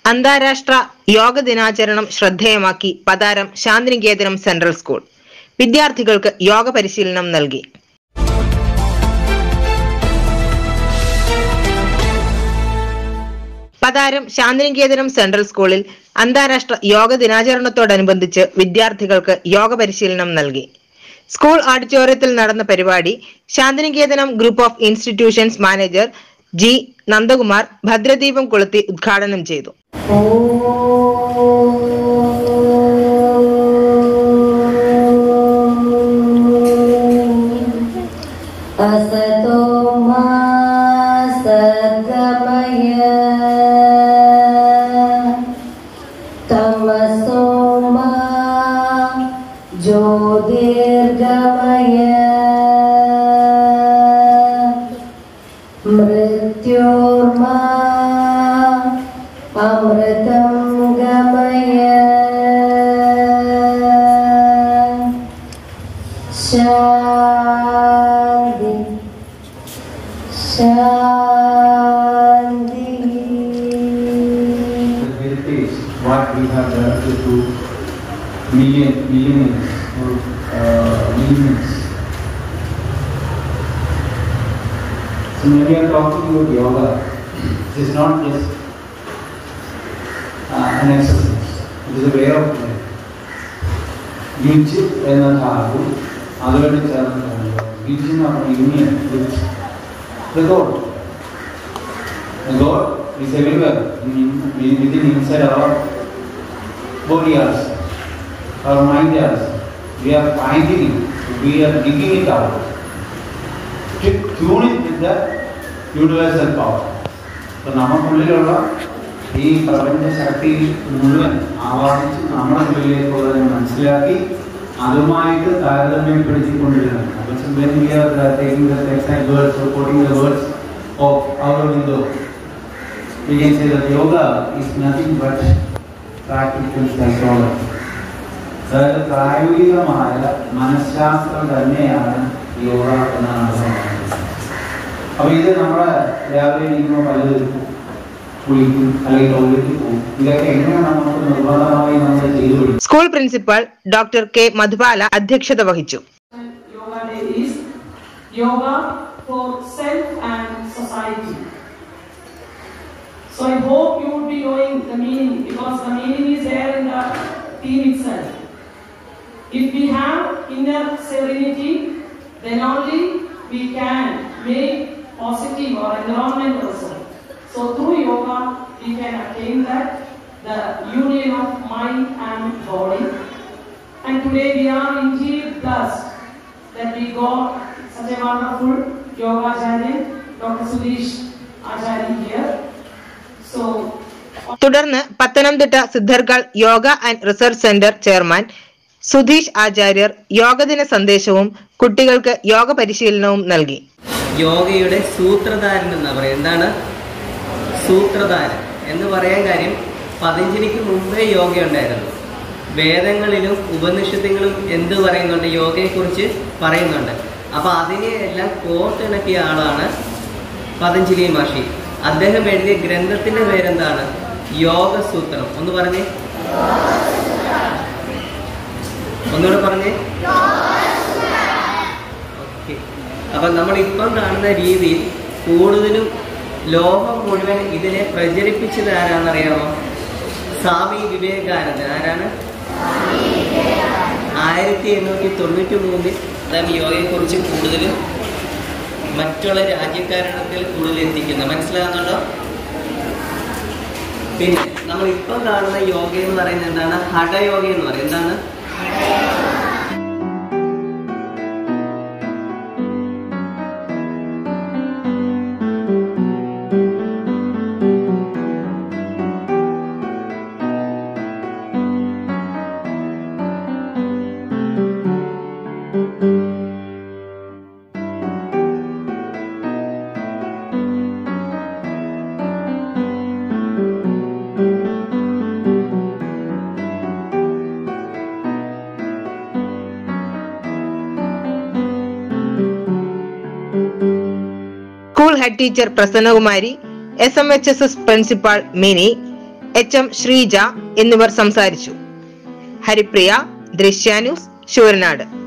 അന്താരാഷ്ട്ര യോഗ ദിനാചരണം ശ്രദ്ധേയമാക്കി പതാരം ശാന്തിനികേതനം സെൻട്രൽ സ്കൂൾ. വിദ്യാർത്ഥികൾക്ക് യോഗ പരിശീലനം നൽകി. പതാരം ശാന്തിനികേതനം സെൻട്രൽ സ്കൂളിൽ അന്താരാഷ്ട്ര യോഗ ദിനാചരണത്തോടനുബന്ധിച്ച് വിദ്യാർത്ഥികൾക്ക് യോഗ പരിശീലനം നൽകി. സ്കൂൾ ഓഡിറ്റോറിയത്തിൽ നടന്ന പരിപാടി Shanthinikethanam group of institutions manager G Nandakumar ഭദ്രദീപം കൊളുത്തി ഉദ്ഘാടനം ചെയ്തു. മൃത്യോർമാ അമൃതം ഗമയ ശാന്തി ശാന്തി. What we have done to millions. So when we are talking about yoga, it is not just an exercise. It is a way of life. Yujit ennathadu aduvante charannadu. Yujit na union with the God. The God is everywhere within inside our body also, our mind also. We are finding it. We are digging it out. To tune it with the universal power. So നമുക്കുള്ളിലുള്ള ഈ പ്രപഞ്ച ശക്തി മുഴുവൻ ആവാഹിച്ച് നമ്മുടെ ഉള്ളിലേക്കുള്ളതിനെ മനസ്സിലാക്കി അതുമായിട്ട് താരതമ്യപ്പെടുത്തിക്കൊണ്ടിരുന്നത്. When we are taking the exact words or quoting the words of Aurobindo, we can say that yoga is nothing but practical psychology. അതായത് പ്രായോഗികമായ മനഃശാസ്ത്രം തന്നെയാണ് യോഗ എന്നാണ് പറയുന്നത്. അപ്പൊ ഇത് നമ്മളെ രാവിലെ ഇരിക്കുമ്പോൾ പലരും കുളിക്കും അല്ലെങ്കിൽ ടോയ്ലറ്റിൽ പോകും. ഇതൊക്കെ എങ്ങനെയാണ് നമുക്ക് നിർബന്ധമായി നമ്മൾ ചെയ്തു. School principal doctor K Madhubala അധ്യക്ഷത വഹിച്ചു. Yoga for self and society. So I hope you would be knowing the meaning, because the meaning is there in the theme itself. If we have inner serenity, then only we can make positive or environmental result. So through yoga, we can attain that, the union of mind and body. And today we are indeed blessed that we got such a wonderful yoga acharya, Dr. Sudesh Acharya here. So തുടർന്ന് Pathanamthitta Siddhargal yoga and research centre chairman Sudheesh ആചാര്യർ യോഗദിന സന്ദേശവും കുട്ടികൾക്ക് യോഗ പരിശീലനവും നൽകി. യോഗയുടെ സൂത്രധാരൻ എന്നാ പറയുക. എന്താണ് സൂത്രധാരൻ എന്ന് പറയാൻ കാര്യം, പതഞ്ജലിക്ക് മുമ്പേ യോഗ ഉണ്ടായിരുന്നു. വേദങ്ങളിലും ഉപനിഷത്തുകളും എന്ത് പറയുന്നുണ്ട്, യോഗയെക്കുറിച്ച് പറയുന്നുണ്ട്. അപ്പൊ അതിനെ എല്ലാം കോർത്തിണക്കിയ ആളാണ് പതഞ്ജലി മഹർഷി. അദ്ദേഹം എഴുതിയ ഗ്രന്ഥത്തിന്റെ പേരെന്താണ്? യോഗസൂത്രം. ഒന്ന് പറഞ്ഞേ, ഒന്നുകൂടെ പറഞ്ഞേ. ഓക്കെ. അപ്പൊ നമ്മളിപ്പം കാണുന്ന രീതിയിൽ കൂടുതലും ലോകം മുഴുവൻ ഇതിനെ പ്രചരിപ്പിച്ചത് ആരാണെന്നറിയാമോ? സ്വാമി വിവേകാനന്ദൻ. ആരാണ്? 1893 അദ്ദേഹം യോഗയെക്കുറിച്ച് കൂടുതലും മറ്റുള്ള രാജ്യക്കാരുടെ കൂടുതൽ എത്തിക്കുന്നത്. മനസ്സിലാകുന്നുണ്ടോ? പിന്നെ നമ്മൾ ഇപ്പം കാണുന്ന യോഗ എന്ന് പറയുന്നത് എന്താണ്? ഹഠയോഗ എന്ന് പറയും. എന്താണ്? School head teacher Prasannakumari, SMHSS principal Mini, HM Sreeja എന്നിവർ സംസാരിച്ചു. ഹരിപ്രിയ, ദൃശ്യ ന്യൂസ്, ശൂരനാട്.